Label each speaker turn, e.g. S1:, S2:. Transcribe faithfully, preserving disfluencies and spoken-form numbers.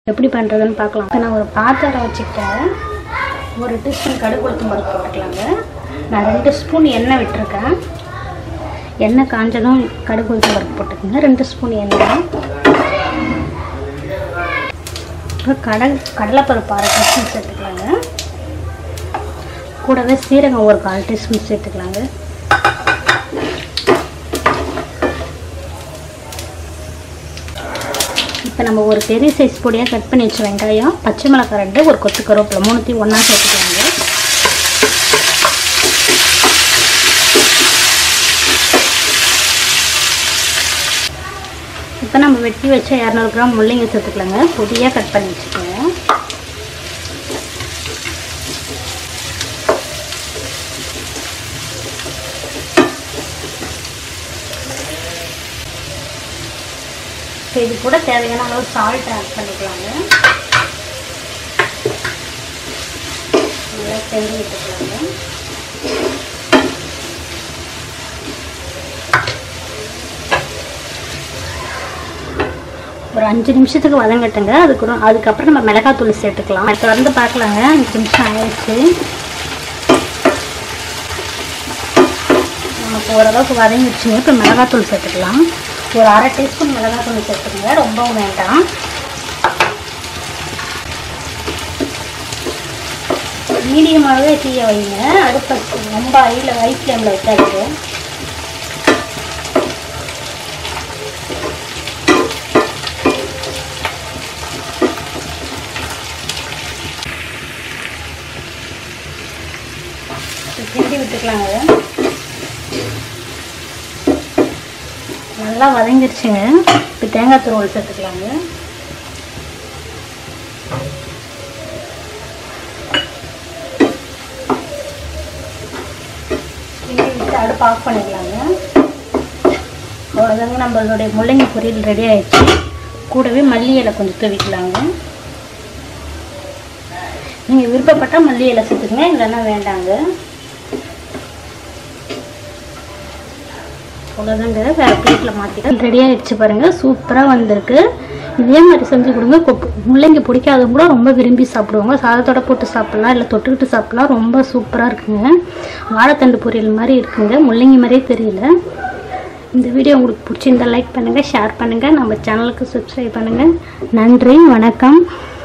S1: எப்படி பண்ணுறதுன்னு பார்க்கலாம். இப்போ நான் ஒரு பாத்திரம் வச்சுக்கிட்டேன். ஒரு டீஸ்பூன் கடுகு உளுத்தம் பருப்பு போட்டுக்கலாங்க. நான் ரெண்டு ஸ்பூன் எண்ணெய் விட்டுருக்கேன். எண்ணெய் காஞ்சதும் கடுகு உளுத்தம் பருப்பு போட்டுக்கோங்க. ரெண்டு ஸ்பூன் எண்ணெய். இப்போ கடல் கடலைப்பருப்பு அரை டீஸ்பூன் சேர்த்துக்கலாங்க. கூடவே சீரகம் ஒரு கால் டீஸ்பூன் சேர்த்துக்கலாங்க. இப்போ நம்ம ஒரு பெரிய சைஸ் பொடியாக கட் பண்ணி வச்ச வெங்காயம், பச்சை மிளகாய் ரெண்டு, ஒரு கொத்து கருவேப்பிலை மூணுத்தையும் ஒன்றா சேர்த்துக்கலாங்க. இப்போ நம்ம வெட்டி வச்ச இரநூறு கிராம் முள்ளங்கி சேர்த்துக்கலாங்க. பொடியாக கட் பண்ணி வச்சுக்கோங்க. இது கூட தேவையான அளவு சால்ட் ஆட் பண்ணிக்கலாங்க. நல்லா செஞ்சு விட்டுக்கலாங்க. ஒரு அஞ்சு நிமிஷத்துக்கு வதங்கட்டுங்க. அதுக்கு அதுக்கப்புறம் நம்ம மிளகாத்தூள் சேர்த்துக்கலாம். இப்போ வந்து பார்க்கலாங்க. அஞ்சு நிமிஷம் ஆயிடுச்சு. நமக்கு ஓரளவுக்கு வதங்கிடுச்சுங்க. இப்போ மிளகாத்தூள் சேர்த்துக்கலாம். ஒரு அரை டீஸ்பூன் மிளகாத்தூள் சேர்த்துக்கோங்க. ரொம்பவும் வேண்டாம். மீடியமாகவே தீய வைங்க. அடுப்பை ரொம்ப ஹையில் ஹை ஃப்ளேமில் வைக்காது. கிண்டி விட்டுக்கலாங்க. நல்லா வதங்கிடுச்சுங்க. இப்போ தேங்காய் துருவல் சேர்த்துக்கலாங்க. கிண்டி விட்டு அடுப்பு ஆஃப் பண்ணிக்கலாங்க. அவ்வளோதாங்க, நம்மளுடைய முள்ளங்கி பொரியல் ரெடி ஆகிடுச்சு. கூடவே மல்லி இலை கொஞ்சம் தூவிக்கலாங்க. நீங்கள் விருப்பப்பட்டால் மல்லி இலை சேர்த்துக்கங்க, இல்லைன்னா வேண்டாங்க. அவ்வளோதாங்க, வேறு பிளேட்டில் மாற்றிட்டு ரெடி ஆகிடுச்சு பாருங்கள். சூப்பராக வந்திருக்கு. இதே மாதிரி செஞ்சு கொடுங்க. கொப்பு முள்ளங்கி பிடிக்காதவங்க கூட ரொம்ப விரும்பி சாப்பிடுவாங்க. சாதத்தோட போட்டு சாப்பிட்லாம், இல்லை தொட்டுக்கிட்டு சாப்பிட்லாம். ரொம்ப சூப்பராக இருக்குங்க. வாழைத்தண்டு பொரியல் மாதிரி இருக்குங்க. முள்ளங்கி மாதிரியே தெரியல. இந்த வீடியோ உங்களுக்கு பிடிச்சிருந்தால் லைக் பண்ணுங்கள், ஷேர் பண்ணுங்கள், நம்ம சேனலுக்கு சப்ஸ்கிரைப் பண்ணுங்கள். நன்றி, வணக்கம்.